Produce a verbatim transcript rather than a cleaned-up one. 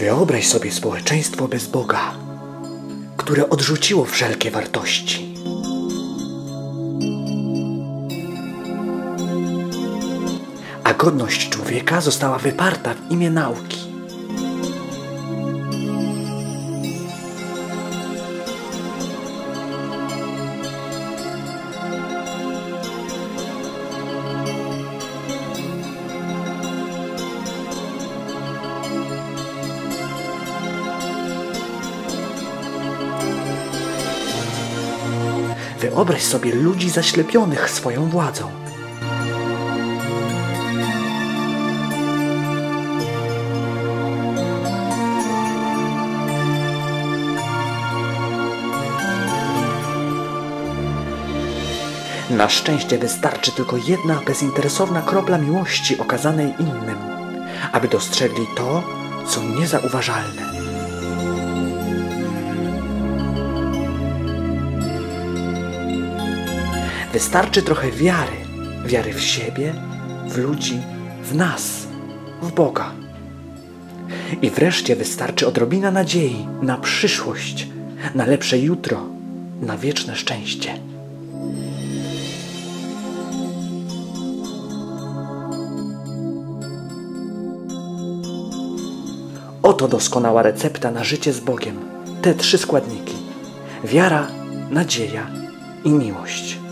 Wyobraź sobie społeczeństwo bez Boga, które odrzuciło wszelkie wartości. A godność człowieka została wyparta w imię nauki. Wyobraź sobie ludzi zaślepionych swoją władzą. Na szczęście wystarczy tylko jedna bezinteresowna kropla miłości okazanej innym, aby dostrzegli to, co niezauważalne. Wystarczy trochę wiary, wiary w siebie, w ludzi, w nas, w Boga. I wreszcie wystarczy odrobina nadziei na przyszłość, na lepsze jutro, na wieczne szczęście. Oto doskonała recepta na życie z Bogiem. Te trzy składniki: wiara, nadzieja i miłość.